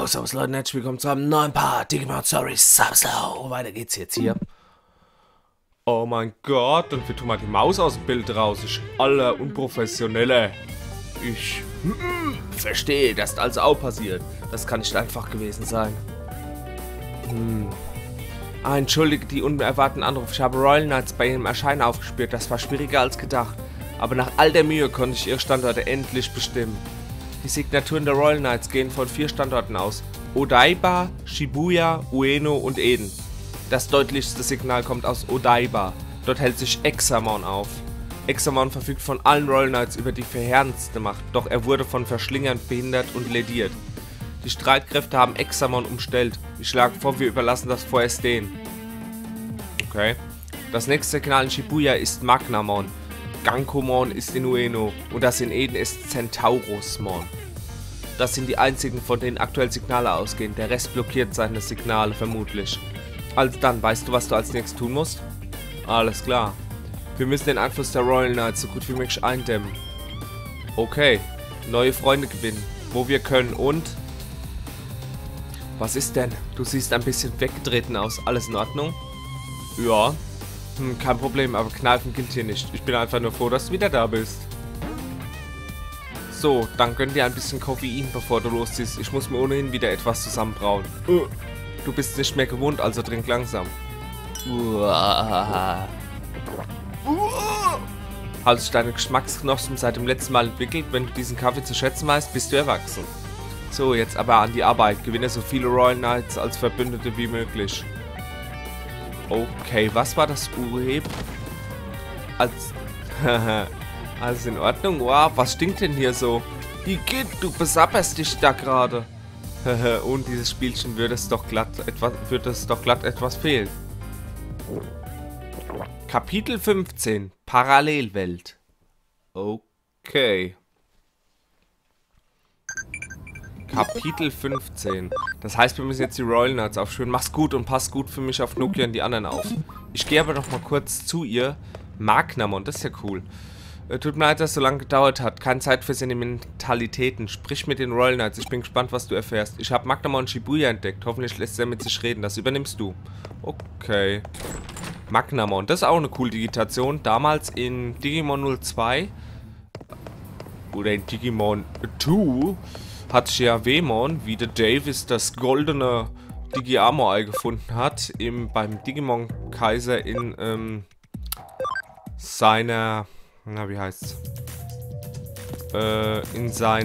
Yo, servus Leute, herzlich willkommen zu einem neuen Part. Digimon Story Subslow. Weiter geht's jetzt hier. Oh mein Gott, und wir tun mal die Maus aus dem Bild raus. Ich aller Unprofessionelle. Ich verstehe, das ist also auch passiert. Das kann nicht einfach gewesen sein. Entschuldige die unerwarteten Anrufe. Ich habe Royal Knights bei ihrem Erscheinen aufgespürt. Das war schwieriger als gedacht. Aber nach all der Mühe konnte ich ihre Standorte endlich bestimmen. Die Signaturen der Royal Knights gehen von 4 Standorten aus. Odaiba, Shibuya, Ueno und Eden. Das deutlichste Signal kommt aus Odaiba. Dort hält sich Examon auf. Examon verfügt von allen Royal Knights über die verheerendste Macht, doch er wurde von Verschlingern behindert und lediert. Die Streitkräfte haben Examon umstellt. Ich schlage vor, wir überlassen das vorerst denen. Okay. Das nächste Signal in Shibuya ist Magnamon. Gankomon ist in Ueno und das in Eden ist Centaurusmon. Das sind die einzigen, von denen aktuell Signale ausgehen. Der Rest blockiert seine Signale vermutlich. Also dann, weißt du, was du als nächstes tun musst? Alles klar. Wir müssen den Einfluss der Royal Knights so gut wie möglich eindämmen. Okay. Neue Freunde gewinnen, wo wir können und... Was ist denn? Du siehst ein bisschen weggetreten aus. Alles in Ordnung? Ja. Kein Problem, aber Kneifen gilt hier nicht. Ich bin einfach nur froh, dass du wieder da bist. So, dann gönn dir ein bisschen Koffein, bevor du losziehst. Ich muss mir ohnehin wieder etwas zusammenbrauen. Du bist nicht mehr gewohnt, also trink langsam. Hat sich deine Geschmacksknospen seit dem letzten Mal entwickelt? Wenn du diesen Kaffee zu schätzen weißt, bist du erwachsen. So, jetzt aber an die Arbeit. Gewinne so viele Royal Knights als Verbündete wie möglich. Okay, was war das Urheb? Alles in Ordnung? Wow, was stinkt denn hier so? Igitt, du besapperst dich da gerade. Und dieses Spielchen würde es doch glatt etwas fehlen. Kapitel 15. Parallelwelt. Okay. Kapitel 15. Das heißt, wir müssen jetzt die Royal Knights aufspüren. Mach's gut und pass gut für mich auf Nokia und die anderen auf. Ich gehe aber noch mal kurz zu ihr. Magnamon, das ist ja cool. Tut mir leid, dass es so lange gedauert hat. Keine Zeit für Sentimentalitäten. Sprich mit den Royal Knights. Ich bin gespannt, was du erfährst. Ich habe Magnamon Shibuya entdeckt. Hoffentlich lässt er mit sich reden. Das übernimmst du. Okay. Magnamon, das ist auch eine coole Digitation. Damals in Digimon 02 oder in Digimon 2 hat Chiavemon, wie der Davis das goldene Digi-Armor-Ei gefunden hat, beim Digimon-Kaiser in seiner, na wie heißt's? In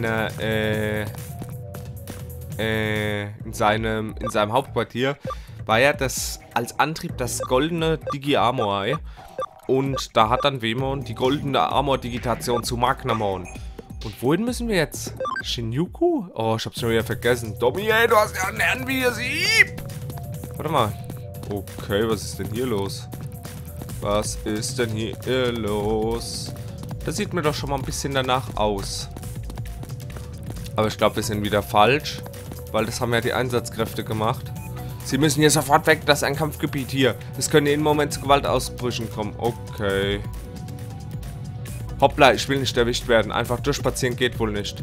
seinem Hauptquartier war ja das als Antrieb das goldene Digi-Armor-Ei und da hat dann Vemon die goldene Armor-Digitation zu Magnamon. Und wohin müssen wir jetzt? Shinjuku? Oh, ich hab's schon wieder vergessen. Domi, ey, du hast ja einen Herrn wie ihr Sieb! Warte mal. Okay, was ist denn hier los? Was ist denn hier los? Das sieht mir doch schon mal ein bisschen danach aus. Aber ich glaube, wir sind wieder falsch. Weil das haben ja die Einsatzkräfte gemacht. Sie müssen hier sofort weg, das ist ein Kampfgebiet hier. Es können jeden Moment zu Gewaltausbrüchen kommen. Okay. Hoppla, ich will nicht erwischt werden. Einfach durchspazieren geht wohl nicht.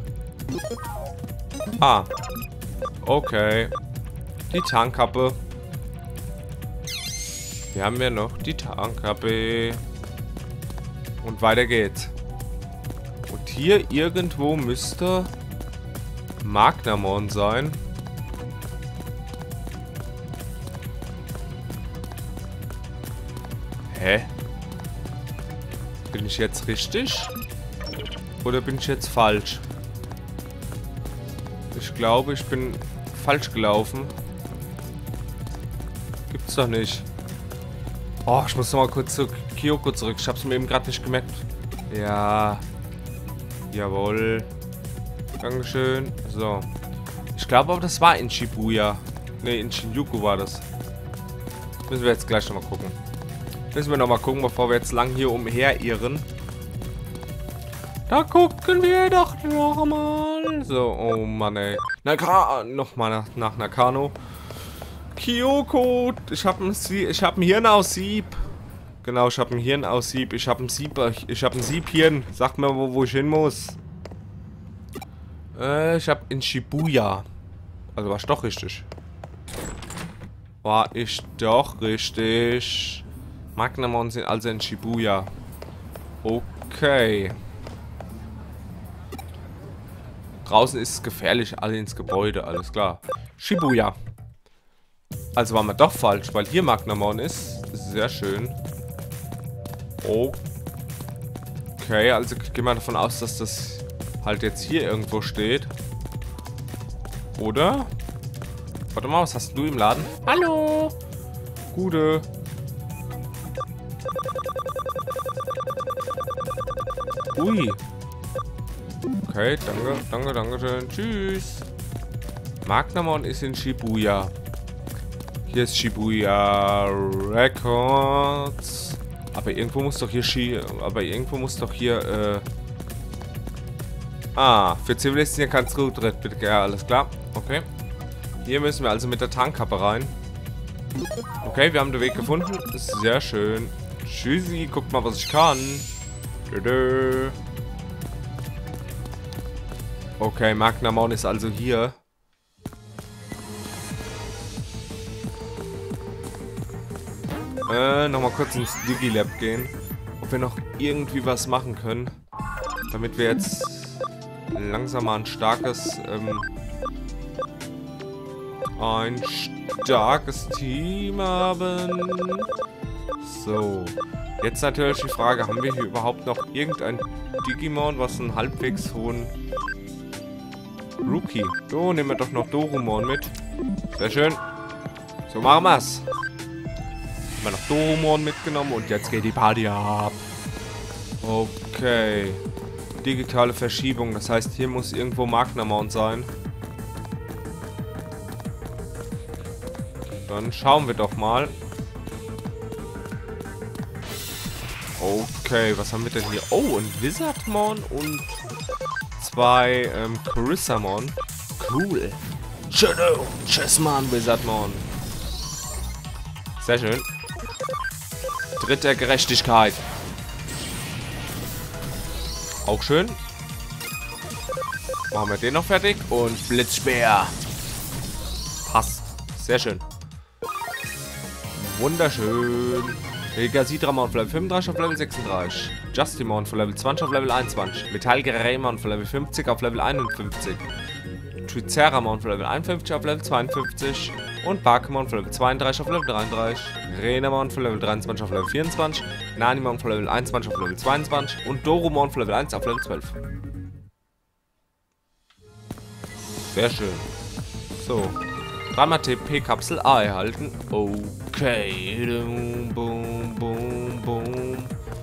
Ah. Okay. Die Tarnkappe. Hier haben wir noch die Tarnkappe. Und weiter geht's. Und hier irgendwo müsste Magnamon sein. Hä? Bin ich jetzt richtig? Oder bin ich jetzt falsch? Ich glaube, ich bin falsch gelaufen. Gibt's doch nicht. Oh, ich muss noch mal kurz zu Kyoko zurück. Ich hab's mir eben gerade nicht gemerkt. Ja. Jawohl. Dankeschön. So. Ich glaube aber, das war in Shibuya. Ne, in Shinjuku war das. Müssen wir jetzt gleich noch mal gucken. Müssen wir noch mal gucken, bevor wir jetzt lang hier umherirren. Da gucken wir doch noch mal. So, oh Mann, ey. Nochmal nach Nakano. Kyoko, ich hab ein Hirn aus Sieb. Genau, ich hab ein Hirn aus Sieb. Ich hab ein Siebhirn. Sag mir, wo ich hin muss. Ich hab in Shibuya. Also war ich doch richtig. War ich doch richtig. Magnamon sind also in Shibuya. Okay. Draußen ist es gefährlich, alle ins Gebäude, alles klar. Shibuya. Also waren wir doch falsch, weil hier Magnamon ist. Sehr schön. Okay, also gehen wir davon aus, dass das halt jetzt hier irgendwo steht. Oder? Warte mal, was hast du im Laden? Hallo! Gute. Ui. Okay, danke schön. Tschüss. Magnamon ist in Shibuya. Hier ist Shibuya Records. Aber irgendwo muss doch hier für Zivilisten hier kein Zutritt, bitte. Ja, alles klar. Okay. Hier müssen wir also mit der Tankkappe rein. Okay, wir haben den Weg gefunden. Sehr schön. Tschüssi, guckt mal, was ich kann. Okay, Magnamon ist also hier. Nochmal kurz ins Digilab gehen. Ob wir noch irgendwie was machen können. Damit wir jetzt langsam mal ein starkes Team haben. So. Jetzt natürlich die Frage, haben wir hier überhaupt noch irgendein Digimon, was einen halbwegs hohen Rookie. So, nehmen wir doch noch Dorumon mit. Sehr schön. So machen wir's. Haben wir noch Dorumon mitgenommen und jetzt geht die Party ab. Okay. Digitale Verschiebung. Das heißt, hier muss irgendwo Magnamon sein. Dann schauen wir doch mal. Okay, was haben wir denn hier? Oh, ein Wizardmon und zwei Charissamon. Cool. Shadow, Chessman, Wizardmon. Sehr schön. Tritt der Gerechtigkeit. Auch schön. Machen wir den noch fertig. Und Blitzspeer. Passt. Sehr schön. Wunderschön. Megasidramon von Level 35 auf Level 36. Justimon von Level 20 auf Level 21. Metallgerämon von Level 50 auf Level 51. Triceramon von Level 51 auf Level 52. Und Bakemon von Level 32 auf Level 33. Renamon von Level 23 auf Level 24. Nanimon von Level 21 auf Level 22. Und Dorumon von Level 1 auf Level 12. Sehr schön. So. 3-mal TP-Kapsel A erhalten. Okay. Boom, boom, boom.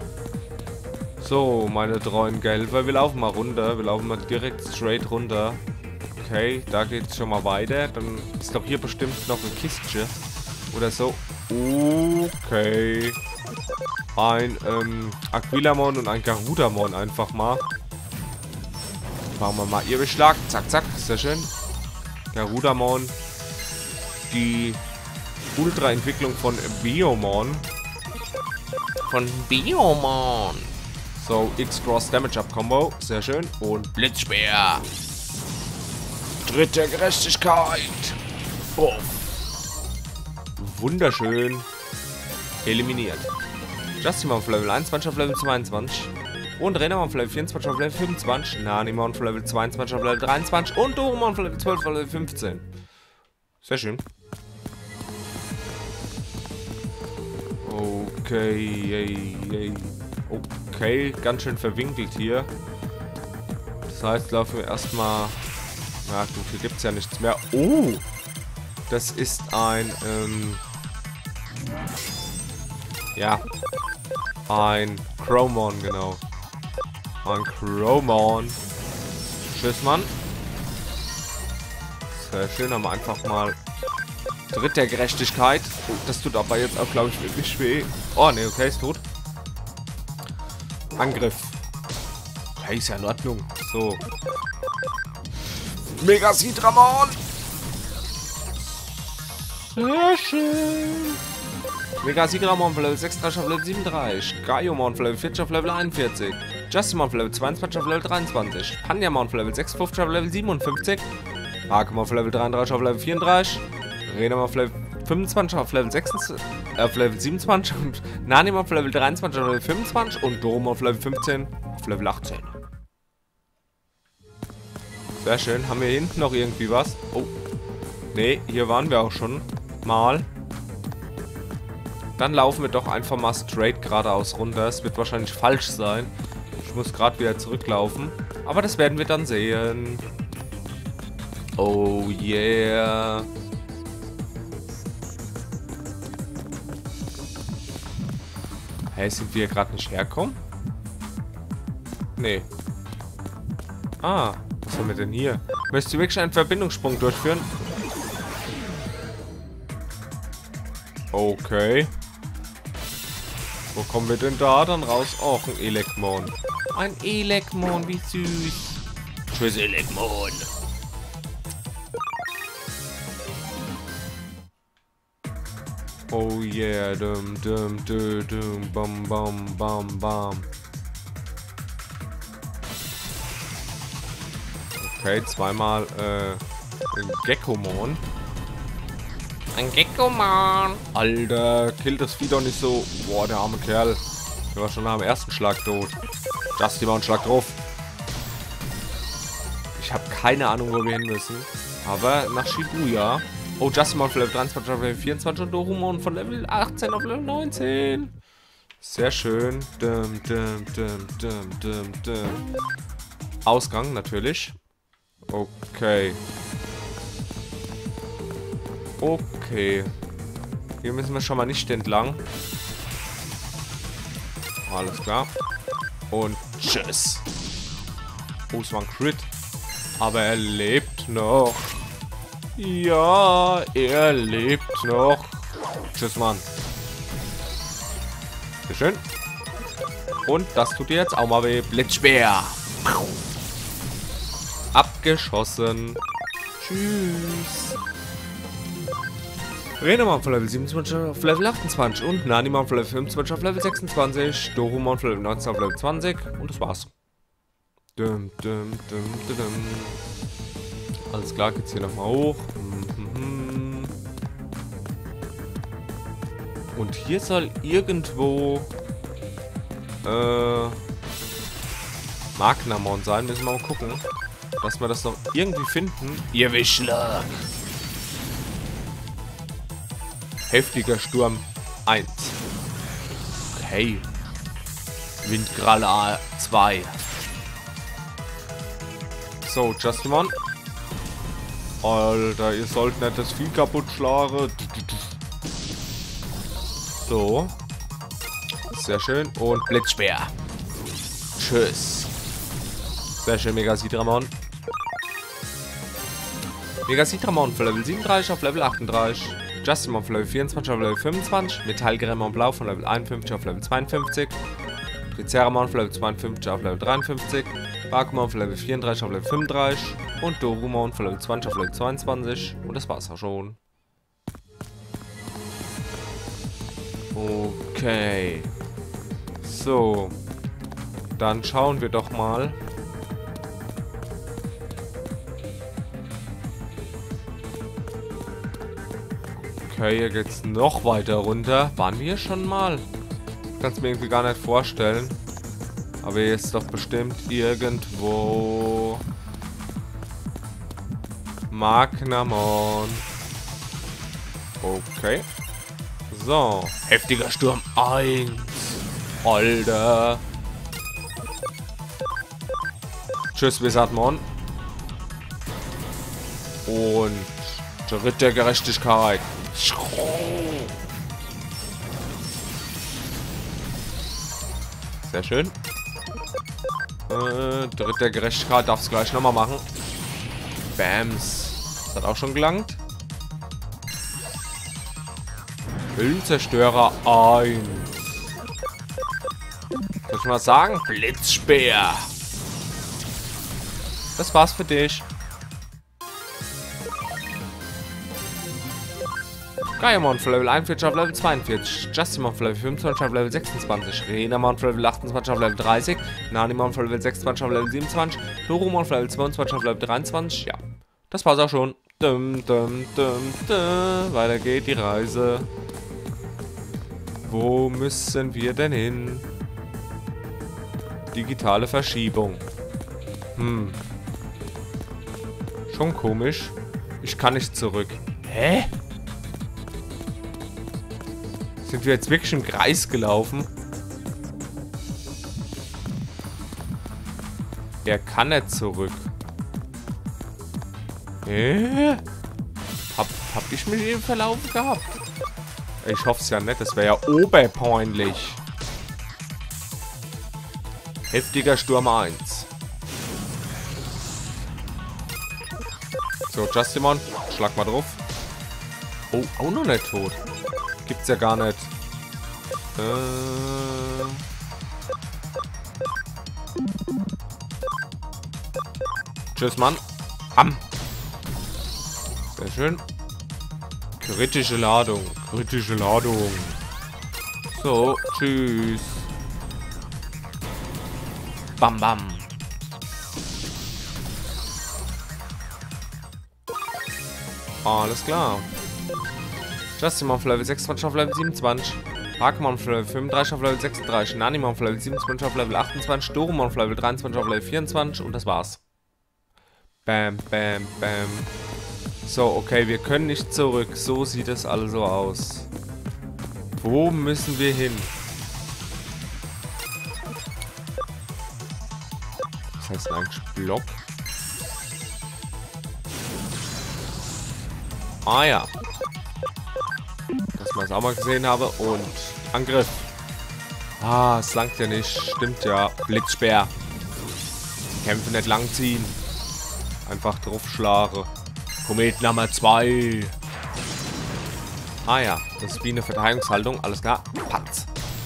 So, meine treuen Gelber. Wir laufen mal runter. Wir laufen mal direkt straight runter. Okay, da geht's schon mal weiter. Dann ist doch hier bestimmt noch ein Kistchen. Oder so. Okay. Ein Aquilamon und ein Garudamon einfach mal. Machen wir mal ihr Beschlag. Zack, zack. Sehr schön. Garudamon. Die Ultra-Entwicklung von Biomon. So, X-Cross-Damage-Up-Combo. Sehr schön. Und Blitzspeer. Tritt der Gerechtigkeit. Oh. Wunderschön. Eliminiert. Justimon von Level 21 auf Level 22. Und Renamon von Level 24 auf Level 25. Nanimon von Level 22 auf Level 23. Und Dorumon von Level 12 auf Level 15. Sehr schön. Okay, okay, ganz schön verwinkelt hier. Das heißt, laufen wir erstmal. Ja, gut, hier gibt es ja nichts mehr. Oh! Das ist ein, ja. Ein Chromon, genau. Ein Chromon. Tschüss, Mann. Sehr schön, haben wir einfach mal. Tritt der Gerechtigkeit. Oh, das tut aber jetzt auch, glaube ich, wirklich weh. Oh, ne, okay, ist tot. Angriff. Okay, ist ja in Ordnung. So. Megasidramon! Sehr schön. Megasidramon von Level 36 auf Level 37. Gaiomon von Level 40 auf Level 41. Justimon von Level 22 auf Level 23. Pandiamon von Level 56 auf Level 57. Arkham auf Level 33 auf Level 34. Renam auf Level 25 auf Level 26, auf Level 27 und Nanim auf Level 23 auf Level 25 und Dom auf Level 15 auf Level 18. Sehr schön. Haben wir hier hinten noch irgendwie was? Oh. Nee, hier waren wir auch schon mal. Dann laufen wir doch einfach mal straight geradeaus runter. Es wird wahrscheinlich falsch sein. Ich muss gerade wieder zurücklaufen. Aber das werden wir dann sehen. Oh yeah. Hä, sind wir gerade nicht herkommen? Nee. Ah, was haben wir denn hier? Möchtest du wirklich einen Verbindungssprung durchführen? Okay. Wo kommen wir denn da dann raus? Och, ein Elekmon. Ein Elekmon, wie süß. Tschüss, Elekmon. Oh yeah, dum dum dum dum bam bam bam bam. Okay, zweimal ein Geckomon. Ein Geckomon. Alter, killt das Vieh doch nicht so. Boah, der arme Kerl. Der war schon nach dem ersten Schlag tot. Justin mal einen Schlag drauf. Ich habe keine Ahnung, wo wir hin müssen. Aber nach Shibuya. Oh, Justin von Level 23 auf Level 24 und Dorumon von Level 18 auf Level 19. Sehr schön. Dum, dum, dum, dum, dum, dum. Ausgang natürlich. Okay. Okay. Hier müssen wir schon mal nicht entlang. Alles klar. Und tschüss. Oh, es war ein Crit. Aber er lebt noch. Ja, er lebt noch. Tschüss, Mann. Sehr schön. Und das tut dir jetzt auch mal weh. Blitzspeer. Abgeschossen. Tschüss. Renamon von Level 27 auf Level 28 und Nanimon von Level 25 auf Level 26. Dorumon von Level 19 auf Level 20 und das war's. Dum, dum, dum, dum, dum. Alles klar, geht's hier nochmal hoch. Und hier soll irgendwo Magnamon sein. Müssen wir mal gucken, dass wir das noch irgendwie finden. Ihr Wischler! Heftiger Sturm 1. Okay. Windkralle 2. So, Justimon. Alter, ihr sollt nicht das Vieh kaputt schlagen. So. Sehr schön. Und Blitzspeer. Tschüss. Sehr schön, Megasidramon. Megasidramon von Level 37 auf Level 38. Justimon von Level 24 auf Level 25. Metallgrämon Blau von Level 51 auf Level 52. Triceramon von Level 52 auf Level 53. Bakumon von Level 34 auf Level 35. Und Dorumon von Level 20 auf Level 22. Und das war's auch schon. Okay. So. Dann schauen wir doch mal. Okay, hier geht's noch weiter runter. Waren wir schon mal? Kann's mir irgendwie gar nicht vorstellen. Aber hier ist doch bestimmt irgendwo Magnamon. Okay. So. Heftiger Sturm 1. Alter. Tschüss, Wizardmon. Und Ritt der Gerechtigkeit. Sehr schön. Ritt der Gerechtigkeit darf es gleich nochmal machen. Bams. Das hat auch schon gelangt. Hüllenzerstörer 1. Soll ich mal sagen? Blitzspeer. Das war's für dich. Gaiamon von Level 41 auf Level 42. Justimon von Level 25 auf Level 26. Renamon von Level 28 auf Level 30. Nanimon von Level 26 auf Level 27. Dorumon von Level 22 auf Level 23. Ja. Das war's auch schon. Weiter geht die Reise. Wo müssen wir denn hin? Digitale Verschiebung. Schon komisch. Ich kann nicht zurück. Hä? Sind wir jetzt wirklich im Kreis gelaufen? Er kann nicht zurück. Hä? Hab ich mich eben verlaufen gehabt? Ich hoffe es ja nicht. Das wäre ja oberpeinlich. Heftiger Sturm 1. So, Justimon, schlag mal drauf. Oh, auch noch nicht tot. Gibt's ja gar nicht. Tschüss, Mann. Am. Sehr schön. Kritische Ladung. Kritische Ladung. So, tschüss. Bam, bam. Alles klar. Justimon auf Level 26 auf Level 27. Hagemon auf Level 35 auf Level 36. Nanimon auf Level 27 auf Level 28. Dorumon auf Level 23 auf Level 24. Und das war's. Bam, bam, bam. So, okay, wir können nicht zurück. So sieht es also aus. Wo müssen wir hin? Was heißt denn eigentlich Block? Ah ja. Dass man es auch mal gesehen habe. Und Angriff. Ah, es langt ja nicht. Stimmt ja. Blitzspeer. Kämpfe nicht lang ziehen. Einfach draufschlagen. Komet Nummer 2. Ah ja. Das ist wie eine Verteidigungshaltung. Alles klar. Patz.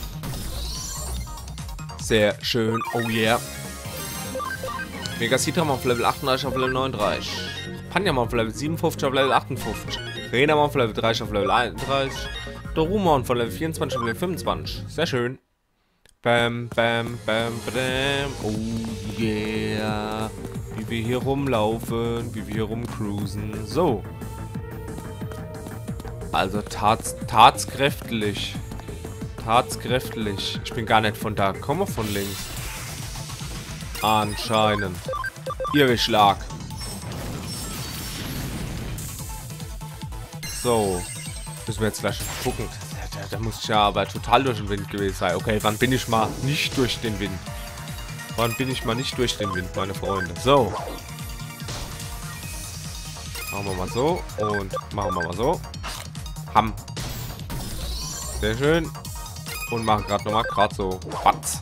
Sehr schön. Oh yeah. Megasidram auf Level 38 auf Level 39. Panjamon auf Level 57 auf Level 58. Renamon auf Level 30 auf Level 31. Dorumon von Level 24 auf Level 25. Sehr schön. Bam, bam, bam, bam. Oh yeah. Wie wir hier rumlaufen, wie wir hier rumcruisen. So. Also tatskräftlich. Tatskräftlich. Ich bin gar nicht von da. Komme von links. Anscheinend. Irrschlag. So. Müssen wir jetzt gleich gucken. Da muss ich ja aber total durch den Wind gewesen sein. Okay, wann bin ich mal nicht durch den Wind? Wann bin ich mal nicht durch den Wind, meine Freunde? So. Machen wir mal so. Und machen wir mal so. Ham. Sehr schön. Und machen gerade nochmal gerade so. Batz.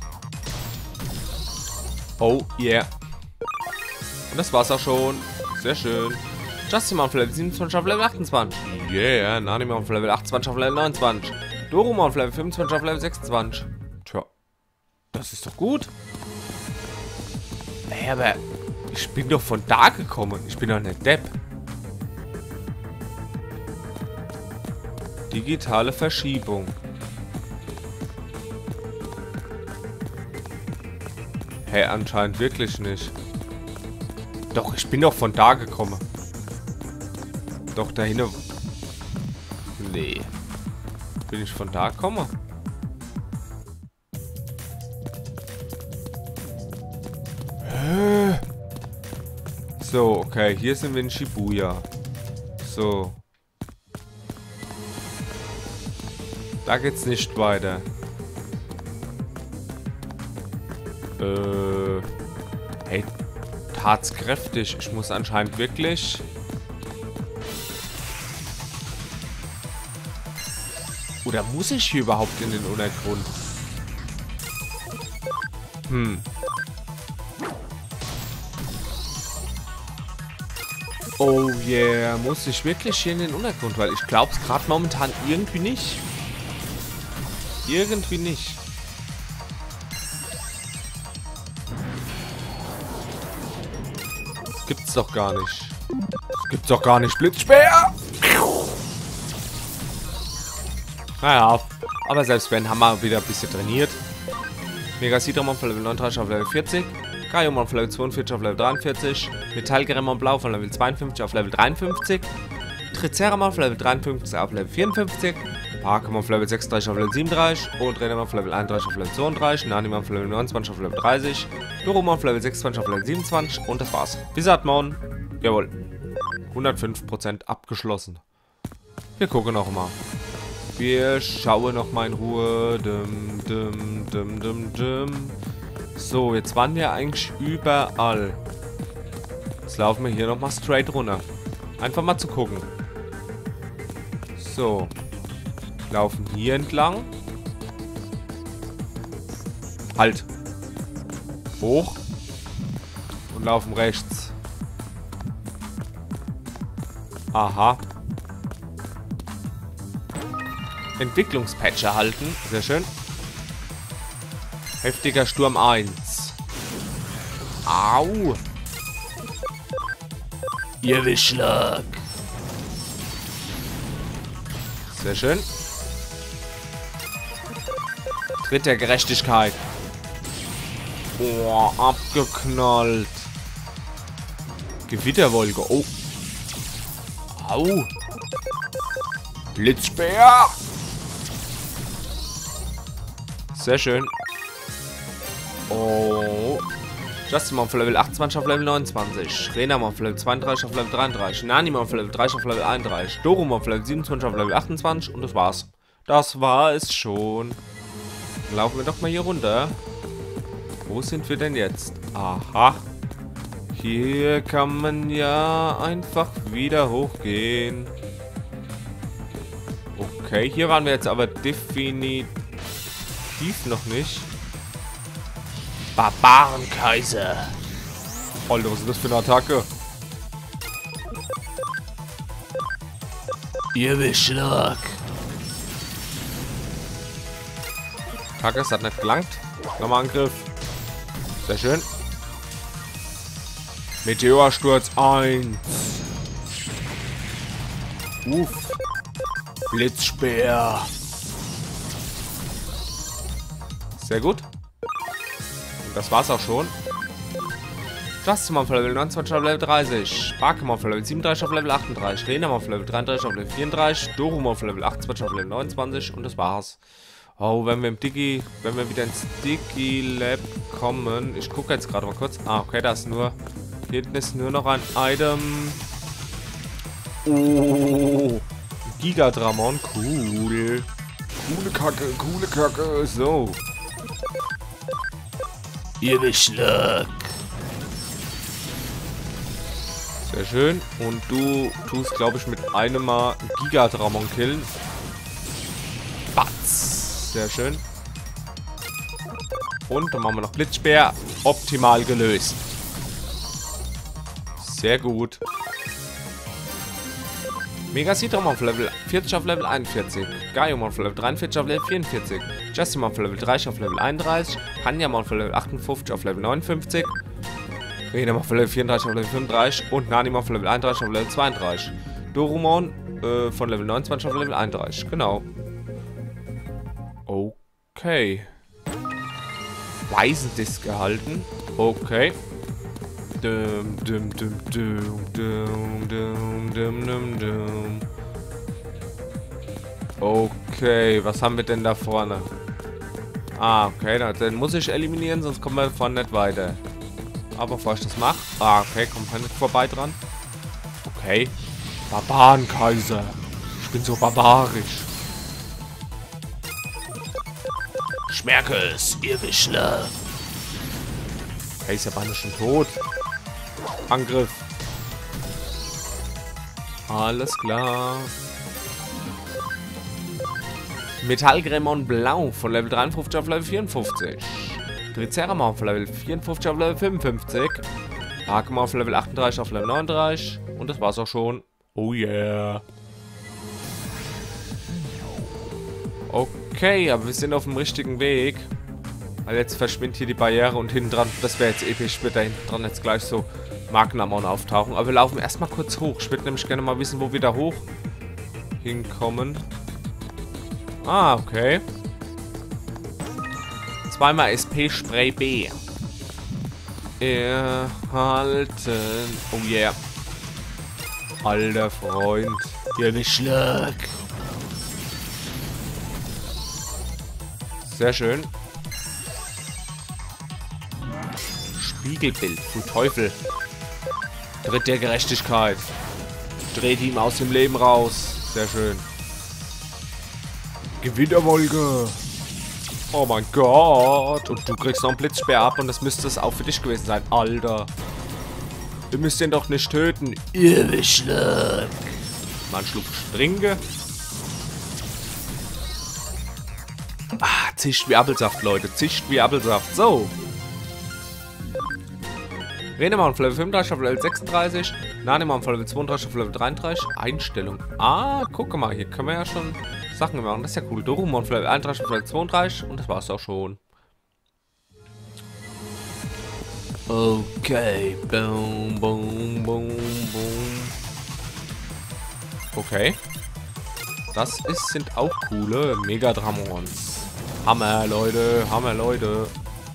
Oh yeah. Und das war's auch schon. Sehr schön. Justimon auf Level 27 auf Level 28. Yeah. Nanimon auf Level 28 auf Level 29. Dorumon auf Level 25 auf Level 26. Tja. Das ist doch gut. Hey, aber ich bin doch von da gekommen. Ich bin doch nicht Depp. Digitale Verschiebung. Hey, anscheinend wirklich nicht. Doch, ich bin doch von da gekommen. Doch, dahin. Nee. Bin ich von da gekommen? Hä? So, okay. Hier sind wir in Shibuya. So. Da geht's nicht weiter. Hey, tatskräftig. Ich muss anscheinend wirklich... Oder muss ich hier überhaupt in den Untergrund? Oh yeah, muss ich wirklich hier in den Untergrund? Weil ich glaube es gerade momentan irgendwie nicht. Irgendwie nicht. Das gibt's doch gar nicht. Das gibt's doch gar nicht. Blitzspeer! Naja, aber selbst wenn, haben wir wieder ein bisschen trainiert. Megasidramon von Level 39 auf Level 40. Gaiomon von Level 42 auf Level 43. Metallgreymon Blau von Level 52 auf Level 53. Triceramon von Level 53 auf Level 54. Parkemon von Level 36 auf Level 37. Und Renamon von Level 31 auf Level 32. Nanimon von Level 29 auf Level 30. Dorumon von Level 26 auf Level 27. Und das war's. Wizardmon. Jawohl. 105% abgeschlossen. Wir gucken noch mal. Wir schauen noch mal in Ruhe. So, jetzt waren wir eigentlich überall. Jetzt laufen wir hier noch mal straight runter. Einfach mal zu gucken. So. Laufen hier entlang. Halt. Hoch. Und laufen rechts. Aha. Entwicklungspatch erhalten. Sehr schön. Heftiger Sturm 1. Au. Ihr Wischlag. Sehr schön. Tritt der Gerechtigkeit. Boah, abgeknallt. Gewitterwolke. Oh. Au. Blitzbär. Sehr schön. Oh. Justimon von Level 28 auf Level 29. Renamon von Level 32 auf Level 33. Nanimon von Level 30 auf Level 31. Dorumon von Level 27 auf Level 28. Und das war's. Das war es schon. Dann laufen wir doch mal hier runter. Wo sind wir denn jetzt? Aha. Hier kann man ja einfach wieder hochgehen. Okay, hier waren wir jetzt aber definitiv noch nicht. Barbarenkaiser. Alter, was ist das für eine Attacke? Ihr Wischlag. Attacke, es hat nicht gelangt. Nochmal Angriff. Sehr schön. Meteorsturz 1. Uff. Blitzspeer. Sehr gut. Und das war's auch schon. Justimon von Level 29 auf Level 30. Barkemon von Level 37 auf Level 38. Renamon von Level 33 auf Level 34. Dorumon von Level 28 auf Level 29. Und das war's. Oh, wenn wir wieder ins Digi Lab kommen. Ich gucke jetzt gerade mal kurz. Ah, okay, da ist nur. Hier hinten ist nur noch ein Item. Oh. Gigadramon. Cool. Coole Kacke, coole Kacke. So. Ihr Beschlag. Sehr schön. Und du tust, glaube ich, mit einem Mal Gigadramon killen. Batz. Sehr schön. Und dann machen wir noch Blitzspeer. Optimal gelöst. Sehr gut. Megasidramon von Level 40 auf Level 41. Gaiomon von Level 43 auf Level 44. Justimon von Level 30 auf Level 31. Panyamon von Level 58 auf Level 59. Renamon von Level 34 auf Level 35. Und Nanimon von Level 31 auf Level 32. Dorumon von Level 29 auf Level 31. Genau. Okay. Weisendisk erhalten. Okay. Okay, was haben wir denn da vorne? Ah, okay, dann muss ich eliminieren, sonst kommen wir vorne nicht weiter. Aber bevor ich das mache... Ah, okay, kommt man nicht vorbei dran. Okay. Barbarenkaiser. Ich bin so barbarisch. Ich merke es, ihr Wischler. Okay, ist ja beinahe schon tot. Angriff. Alles klar. Metallgreymon Blau von Level 53 auf Level 54. Triceramon von Level 54 auf Level 55. Parkemon von Level 38 auf Level 39. Und das war's auch schon. Oh yeah. Okay, aber wir sind auf dem richtigen Weg. Weil jetzt verschwindet hier die Barriere und hinten dran, das wäre jetzt episch, wird da hinten dran jetzt gleich so Magnamon auftauchen. Aber wir laufen erstmal kurz hoch. Ich würde nämlich gerne mal wissen, wo wir da hoch hinkommen. Ah, okay. Zweimal SP Spray B. erhalten. Oh yeah. Alter Freund. Hier Beschlag. Sehr schön. Spiegelbild. Du Teufel. Tritt der Gerechtigkeit. Dreht ihm aus dem Leben raus. Sehr schön. Gewitterwolke. Oh mein Gott. Und du kriegst noch einen Blitzspeer ab und das müsste es auch für dich gewesen sein. Alter. Ihr müsst ihn doch nicht töten. Ihr Beschlag. Mal einen Schluck Trinke. Ah, zischt wie Apfelsaft, Leute. Zischt wie Apfelsaft. So. Renemann auf Level 35, auf Level 36. Nanemann auf Level 32, auf Level 33. Einstellung. Ah, guck mal, hier können wir ja schon Sachen machen. Das ist ja cool. Dorumon auf Level 31, auf Level 32. Und das war's auch schon. Okay. Boom, boom, boom, boom. Okay. Sind auch coole Megadramons. Hammer, Leute. Hammer, Leute.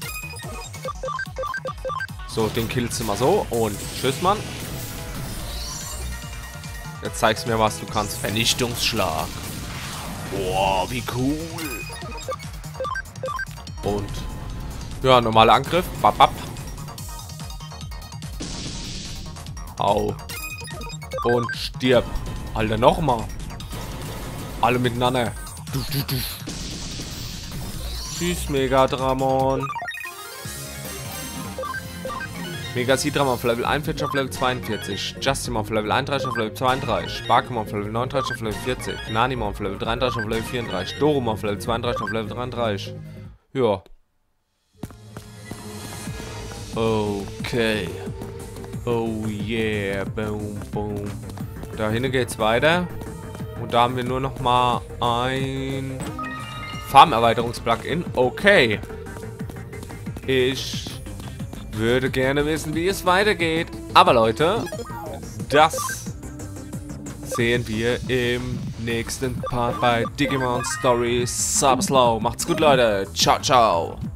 So, den killst du mal so. Und tschüss, Mann. Jetzt zeigst du mir, was du kannst. Vernichtungsschlag. Boah, wie cool. Und ja, normaler Angriff. Bap, bap. Au. Und stirb. Alter, nochmal. Alle miteinander. Tschüss, Megadramon. Megasidram auf Level 41 auf Level 42. Justimon auf Level 31 auf Level 32. Sparkemon auf Level 39 auf Level 40. Nanimon auf Level 33 auf Level 34. Dorumon auf Level 32 auf Level 33. Ja. Okay. Oh yeah. Boom, boom. Da hinten geht's weiter. Und da haben wir nur noch mal ein Farmerweiterungs-Plugin. Okay. Ich würde gerne wissen, wie es weitergeht. Aber Leute, das sehen wir im nächsten Part bei Digimon Story Subslow. Macht's gut, Leute. Ciao, ciao.